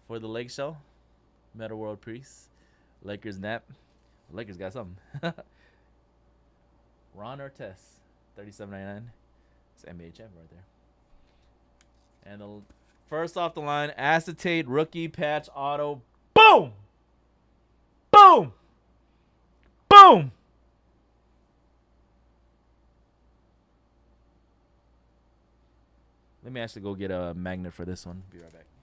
for the Lake Show. Meta World Priest. Lakers nap. Lakers got something. Ron Artest, 37.99. It's NBA champion right there. And the first off the line, acetate rookie patch auto. Boom! Boom! Boom! Let me actually go get a magnet for this one. Be right back.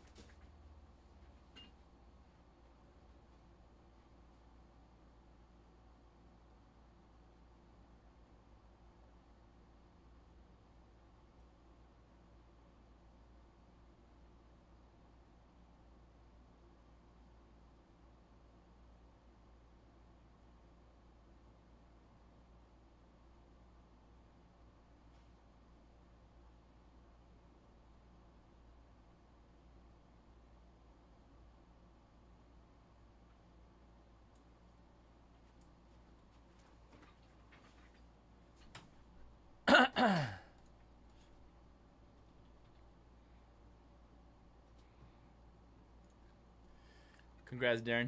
Congrats, Darren.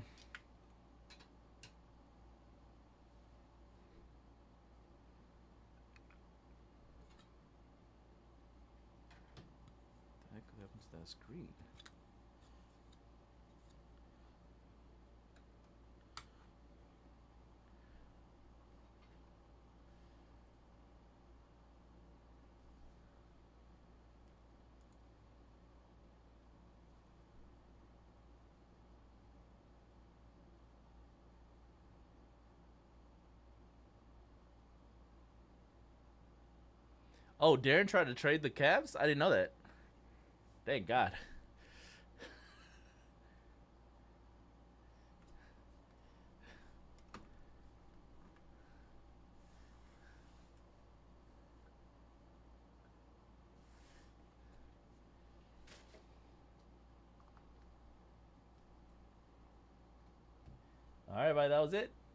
What the heck happened to that screen? Oh, Darren tried to trade the Cavs? I didn't know that. Thank God. All right, everybody, that was it.